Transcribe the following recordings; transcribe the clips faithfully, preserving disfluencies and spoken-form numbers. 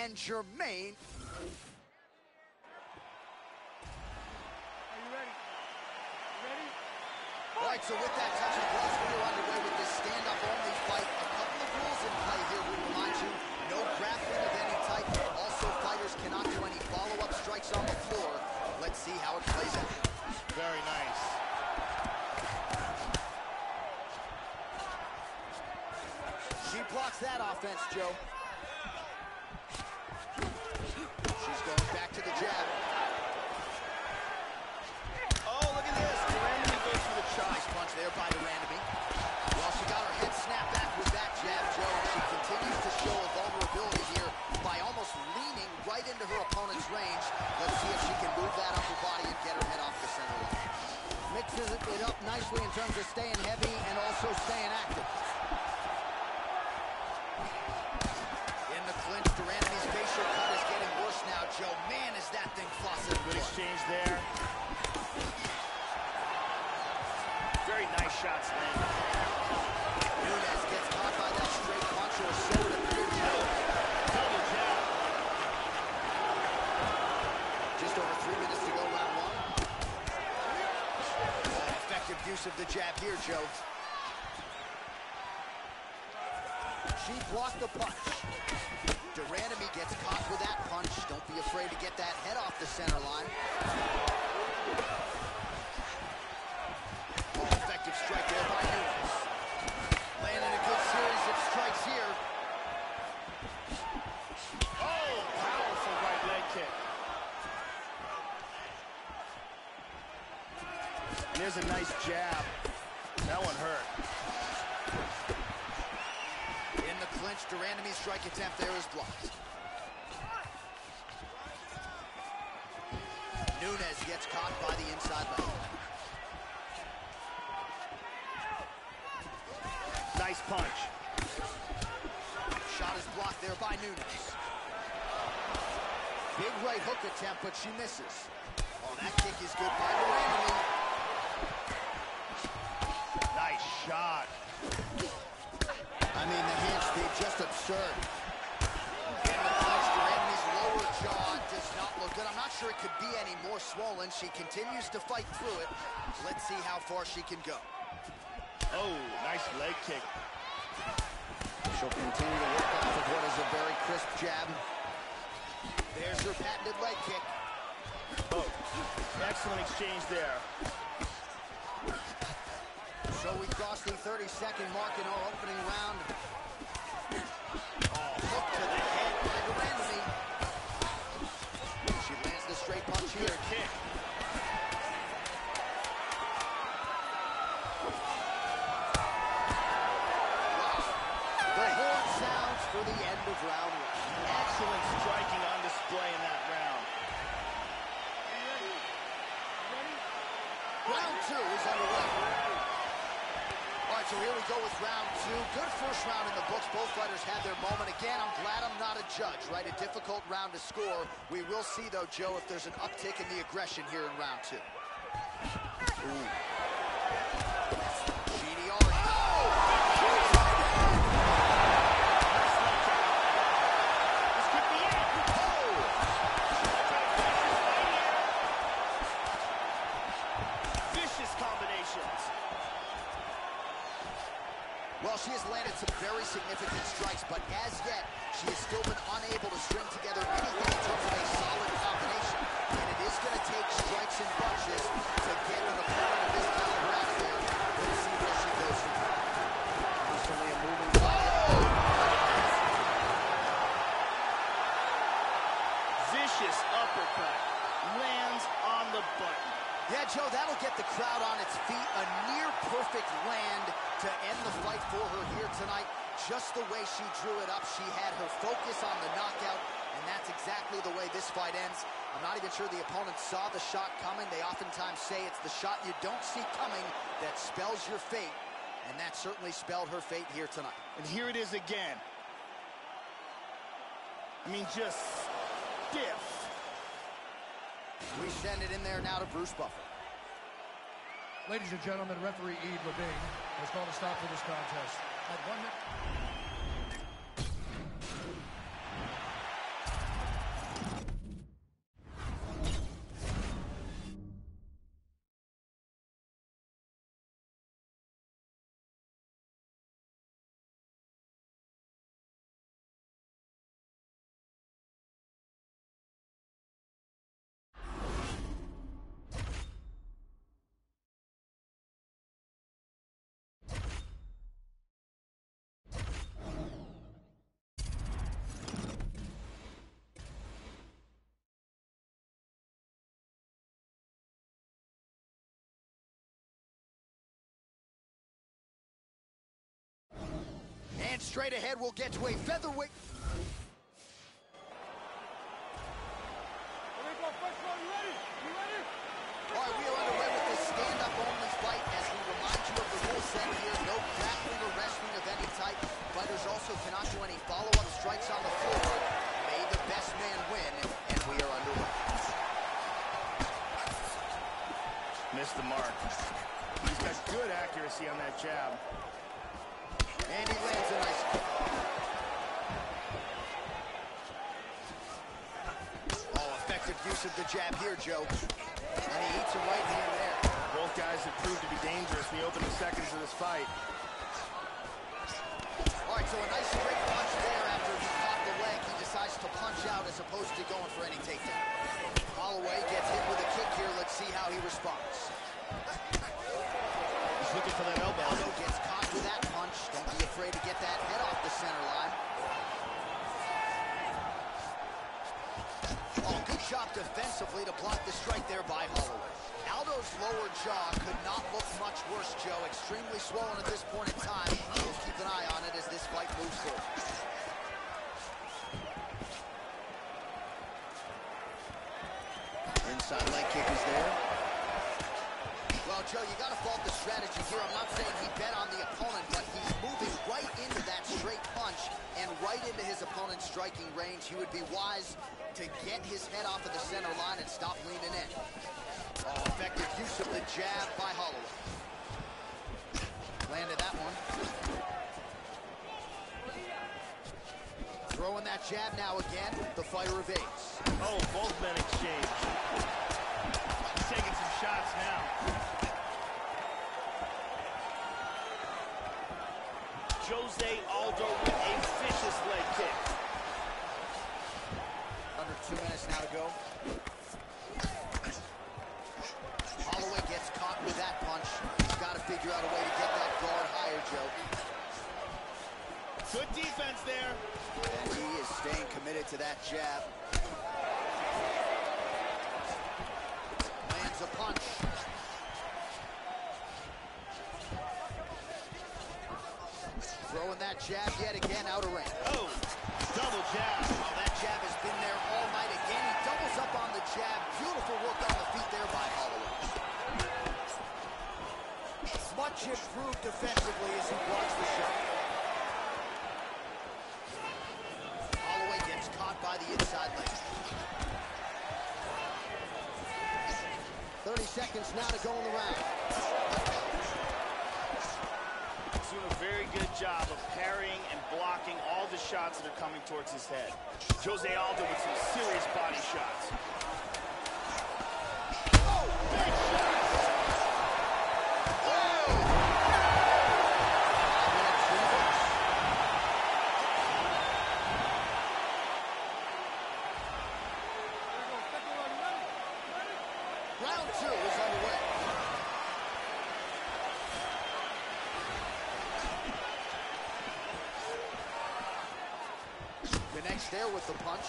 and Germaine. Are you ready? You ready? All right, so with that touch of gloves, we are underway with this stand-up-only fight. A couple of rules in play here, we remind you. No grappling of any type. Also, fighters cannot do any follow-up strikes on the floor. Let's see how it plays out. Very nice. She blocks that offense, Joe. She's going back to the jab. Oh, look at this. Durandamy goes for the chop. Nice punch there by Durandamy. Well, she got her head snapped back with that jab, Joe. She continues to show a vulnerability here by almost leaning right into her opponent's range. Let's see if she can move that upper body and get her head off the center line. Mixes it up nicely in terms of staying heavy and also staying active. In the clinch, Durandamy's facial cut is getting worse now, Joe. Man, is that thing flossing. Good exchange there. Very nice shots landed. Nunes gets caught by that straight punch, or so it appears. Double jab. Just over three minutes to go, round one. Oh, effective use of the jab here, Joe. She blocked the punch. Durandamy gets caught with that punch. Don't be afraid to get that head off the center line. Oh, effective strike there by Nunes. Landing a good series of strikes here. Oh, powerful right leg kick. And there's a nice jab. That one hurt. In the clinch, Durandamy's strike attempt there is blocked. Nunes gets caught by the inside leg. Nice punch. Shot is blocked there by Nunes. Big right hook attempt, but she misses. Oh, that kick is good by Durandamy. Nice shot. I mean, the hand speed, just absurd. In the clinch, Durandamy's lower jaw does not look good. I'm not sure it could be any more swollen. She continues to fight through it. Let's see how far she can go. Oh, nice leg kick. She'll continue to work off of what is a very crisp jab. There's her patented leg kick. Oh, excellent exchange there. So we crossed the thirty-second mark in our opening round. Oh, hook to the head by Durandamy. She lands the straight punch here. Good kick. The horn sounds for the end of round one. Excellent striking on display in that round. Round two is underway. All right, so here we go with round two. Good first round in the books. Both fighters had their moment. Again, I'm glad I'm not a judge, right? A difficult round to score. We will see, though, Joe, if there's an uptick in the aggression here in round two. Ooh. Well, she has landed some very significant strikes, but as yet, she has still been unable to string together anything in terms of a solid combination. And it is going to take strikes and punches to get an opponent of this caliber out of there. Let's see where she goes from here. Constantly a moving ball. Vicious uppercut. Lands on the button. Yeah, Joe, that'll get the crowd on its feet. A near-perfect land to end the fight for her here tonight. Just the way she drew it up, she had her focus on the knockout, and that's exactly the way this fight ends. I'm not even sure the opponent saw the shot coming. They oftentimes say it's the shot you don't see coming that spells your fate, and that certainly spelled her fate here tonight. And here it is again. I mean, just stiff. We send it in there now to Bruce Buffer. Ladies and gentlemen, referee Yves Lavigne has called a stop to this contest at one minute. Straight ahead, we'll get to a featherweight. All right, we are underway with this stand-up only fight as we remind you of the rule set here. No grappling or wrestling of any type. Fighters also cannot do any follow-up strikes on the floor. May the best man win, and we are underway. Missed the mark. He's got good accuracy on that jab. And he lands a nice kick. Oh, effective use of the jab here, Joe. And he eats a right hand there. Both guys have proved to be dangerous in the opening seconds of this fight. All right, so a nice straight punch there after he caught the leg. He decides to punch out as opposed to going for any takedown. Holloway gets hit with a kick here. Let's see how he responds. He's looking for that elbow. Aldo gets caught with that punch. Don't be afraid to get that head off the center line. Oh, good job defensively to block the strike there by Holloway. Aldo's lower jaw could not look much worse, Joe. Extremely swollen at this point in time. We'll keep an eye on it as this fight moves forward. Inside leg kick is there. Well, Joe, you got to fault the strategy here. I'm not saying he bet on the opponent, but he's moving right into that straight punch and right into his opponent's striking range. He would be wise to get his head off of the center line and stop leaning in. Oh, effective use of the jab by Holloway. Landed that one. Throwing that jab now again. The fighter evades. Oh, both men exchange. He's taking some shots now. Jose Aldo with a vicious leg kick. Under two minutes now to go. Holloway gets caught with that punch. He's got to figure out a way to get that guard higher, Joe. Good defense there. And he is staying committed to that jab. Lands a punch. Throwing that jab yet again out of range. Oh, double jab. Oh, that jab has been there all night again. He doubles up on the jab. Beautiful work on the feet there by Holloway. Much improved defensively as he blocks the shot. Holloway gets caught by the inside leg. thirty seconds now to go in the round. He's doing a very good job of parrying and blocking all the shots that are coming towards his head. Jose Aldo with some serious body shots. Oh, big shots! Round two is underway. Connects there with the punch.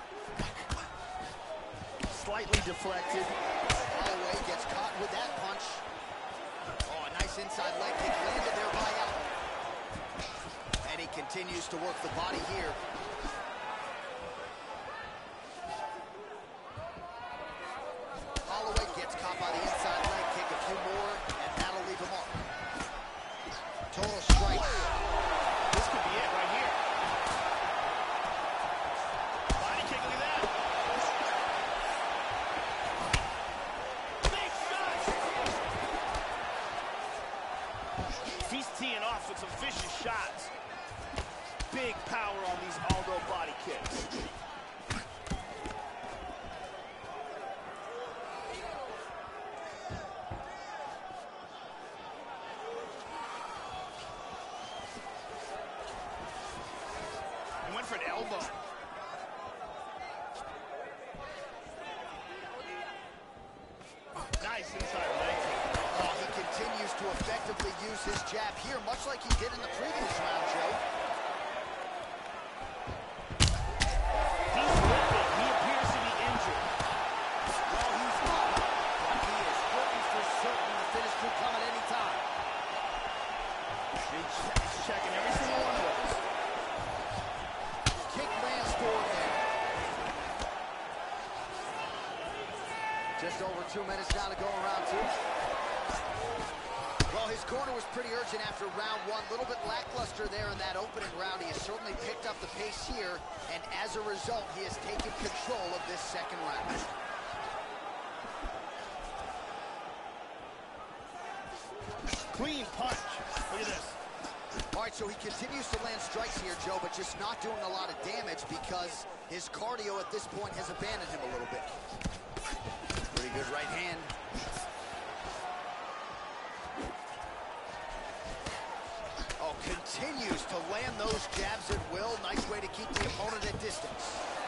Slightly deflected. Holloway gets caught with that punch. Oh, a nice inside leg kick landed there by Aldo. And he continues to work the body here. Holloway gets caught by the inside leg kick, a few more, and that'll leave him off. Total strikes. This could be it right here. Body kick, look at that. Big shot. He's teeing off with some vicious shots. Big power on these Aldo body kicks. He went for an elbow. Nice inside leg kick. Oh, he continues to effectively use his jab here, much like he did in the previous round, Joe. He's limping. He appears to be injured. Well, he's not. But he is looking for certain the finish could come at any time. He's checking every single one of those. Just over two minutes now to go in round two. Well, his corner was pretty urgent after round one. A little bit lackluster there in that opening round. He has certainly picked up the pace here, and as a result, he has taken control of this second round. Clean punch. Look at this. All right, so he continues to land strikes here, Joe, but just not doing a lot of damage because his cardio at this point has abandoned him a little bit. Pretty good right hand. Oh, continues to land those jabs at will. Nice way to keep the opponent at distance.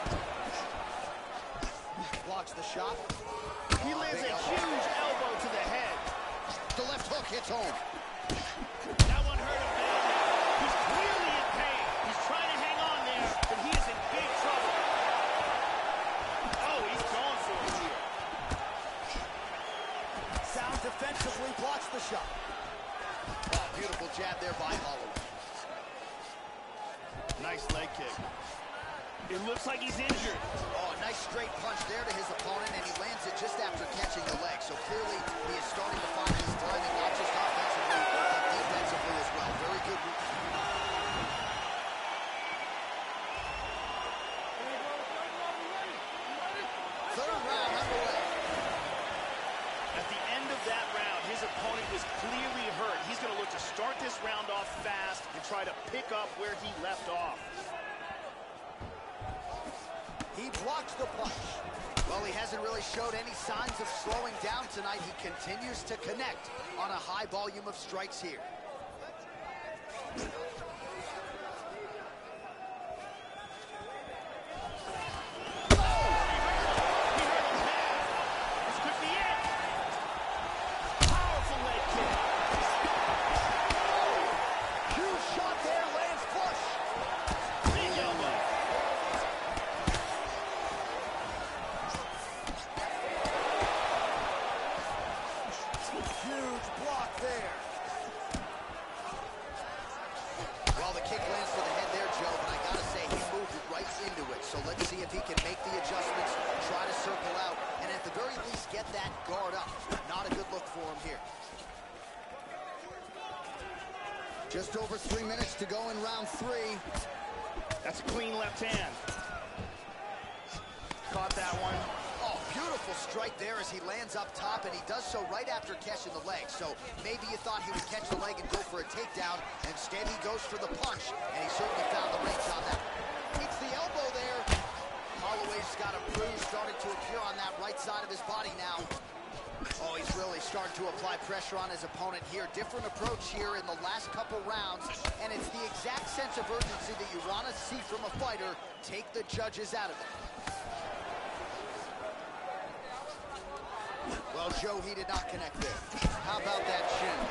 Blocks the shot. He lands a huge elbow to the head. The left hook hits home. That one hurt him badly. He's clearly in pain. He's trying to hang on there, but he is in big trouble. Oh, he's going for it here. Sound defensively blocks the shot. Oh, beautiful jab there by Holloway. Nice leg kick. It looks like he's injured. Oh, nice straight punch there to his opponent, and he lands it just after catching the leg. So clearly, he is starting to find his timing, not just offensively, but defensively as well. Very good. Third round underway. At the end of that round, his opponent was clearly hurt. He's going to look to start this round off fast and try to pick up where he left off. He blocks the punch. Well, he hasn't really showed any signs of slowing down tonight. He continues to connect on a high volume of strikes here. So let's see if he can make the adjustments, try to circle out, and at the very least get that guard up. Not a good look for him here. Just over three minutes to go in round three. That's a clean left hand. Caught that one. Oh, beautiful strike there as he lands up top, and he does so right after catching the leg. So maybe you thought he would catch the leg and go for a takedown. Instead, he goes for the punch, and he certainly found the range on that. Meets the elbow there. Holloway's got a bruise starting to appear on that right side of his body now. Oh, he's really starting to apply pressure on his opponent here. Different approach here in the last couple rounds, and it's the exact sense of urgency that you want to see from a fighter. Take the judges out of it. Well, Joe, he did not connect there. How about that shin?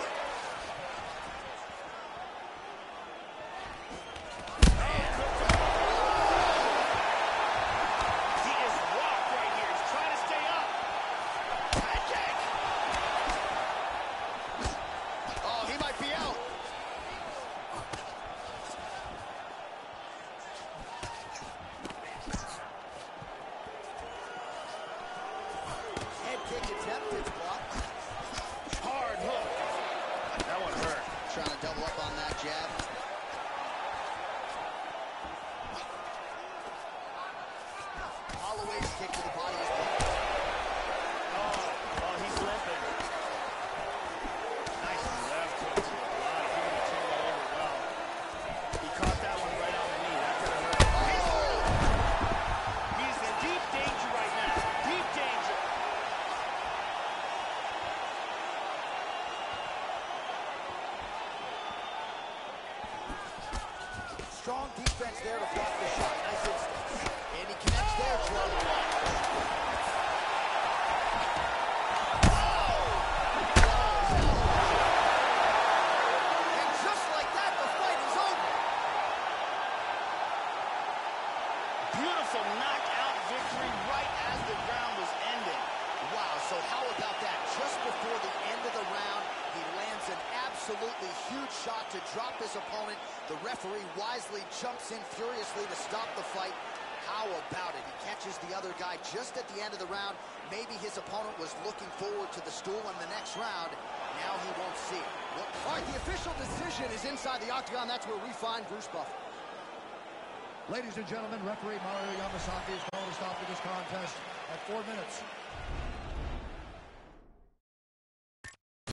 Strong defense there to block the shot. Nice instance. And he connects there, Joe. And just like that, the fight is over. Beautiful knockout victory right as the round was ending. Wow, so how about that? Just before the end of the round, he lands an absolutely huge shot to drop his opponent. The referee wisely jumps in furiously to stop the fight. How about it? He catches the other guy just at the end of the round. Maybe his opponent was looking forward to the stool in the next round. Now he won't see it. What? All right, the official decision is inside the octagon. That's where we find Bruce Buffer. Ladies and gentlemen, referee Mario Yamasaki is calling a stop to this contest at four minutes